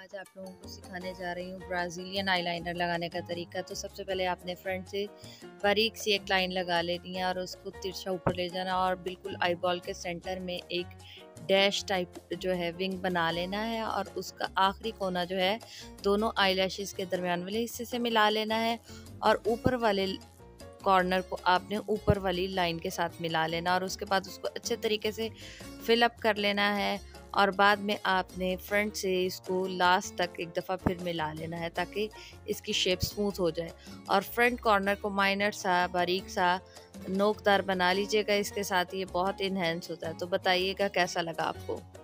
आज आप लोगों को सिखाने जा रही हूँ ब्राज़ीलियन आईलाइनर लगाने का तरीका। तो सबसे पहले आपने फ्रंट से बारीक सी एक लाइन लगा लेनी है और उसको तिरछा ऊपर ले जाना और बिल्कुल आईबॉल के सेंटर में एक डैश टाइप जो है विंग बना लेना है और उसका आखिरी कोना जो है दोनों आईलैशेस के दरमियान वाले हिस्से से मिला लेना है और ऊपर वाले कॉर्नर को आपने ऊपर वाली लाइन के साथ मिला लेना और उसके बाद उसको अच्छे तरीके से फिल अप कर लेना है और बाद में आपने फ्रंट से इसको लास्ट तक एक दफ़ा फिर मिला लेना है ताकि इसकी शेप स्मूथ हो जाए। और फ्रंट कॉर्नर को माइनर सा बारीक सा नोकदार बना लीजिएगा, इसके साथ ये बहुत इन्हेंस होता है। तो बताइएगा कैसा लगा आपको।